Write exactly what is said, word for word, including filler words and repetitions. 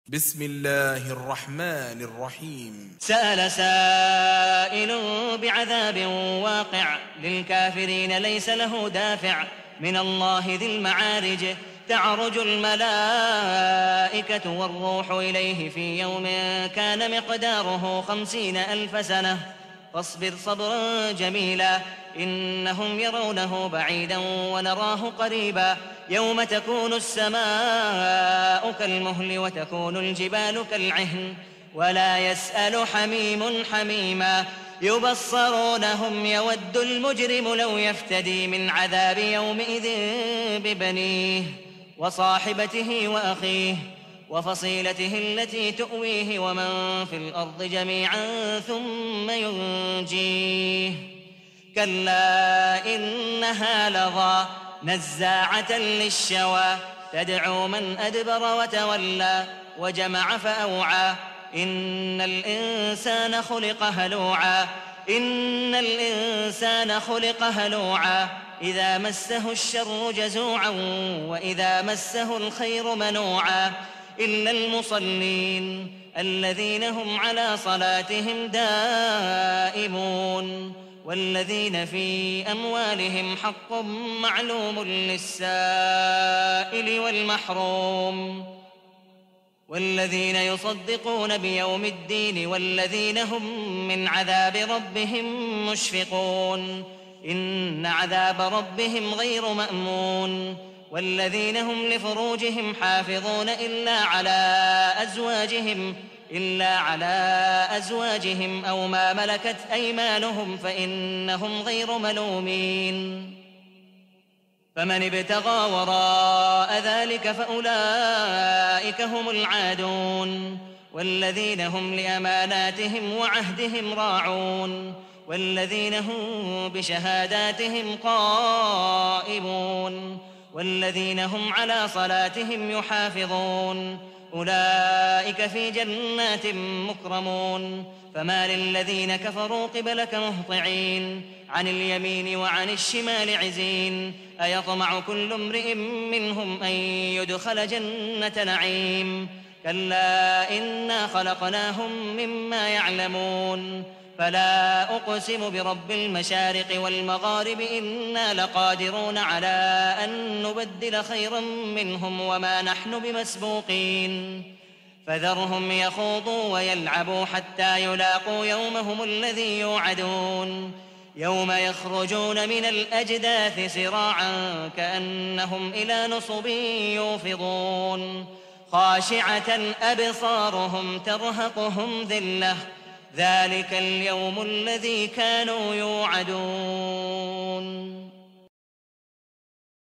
بسم الله الرحمن الرحيم. سأل سائل بعذاب واقع للكافرين ليس له دافع من الله ذي المعارج تعرج الملائكة والروح إليه في يوم كان مقداره خمسين ألف سنة فاصبر صبرا جميلا إنهم يرونه بعيدا ونراه قريبا يوم تكون السماء كالمهل وتكون الجبال كالعهن ولا يسأل حميم حميما يبصرونهم يود المجرم لو يفتدي من عذاب يومئذ ببنيه وصاحبته وأخيه وفصيلته التي تؤويه ومن في الأرض جميعا ثم ينجيه كلا إنها لظى نزاعة للشوى تدعو من أدبر وتولى وجمع فأوعى إن الإنسان خلق هلوعا إن الإنسان خلق هلوعا إذا مسه الشر جزوعا وإذا مسه الخير منوعا إلا المصلين الذين هم على صلاتهم دائمون والذين في أموالهم حق معلوم للسائل والمحروم والذين يصدقون بيوم الدين والذين هم من عذاب ربهم مشفقون إن عذاب ربهم غير مأمون والذين هم لفروجهم حافظون إلا على أزواجهم إلا على أزواجهم أو ما ملكت أيمانهم فإنهم غير ملومين فمن ابتغى وراء ذلك فأولئك هم العادون والذين هم لأماناتهم وعهدهم راعون والذين هم بشهاداتهم قائمون والذين هم على صلاتهم يحافظون أولئك في جنات مكرمون فما للذين كفروا قبلك مهطعين عن اليمين وعن الشمال عزين أيطمع كل امرئ منهم أن يدخل جنة نعيم كلا إنا خلقناهم مما يعلمون فلا أقسم برب المشارق والمغارب إنا لقادرون على أن نبدل خيرا منهم وما نحن بمسبوقين فذرهم يخوضوا ويلعبوا حتى يلاقوا يومهم الذي يوعدون يوم يخرجون من الأجداث سراعا كأنهم إلى نصب يوفضون خاشعة أبصارهم ترهقهم ذلة ذلك اليوم الذي كانوا يوعدون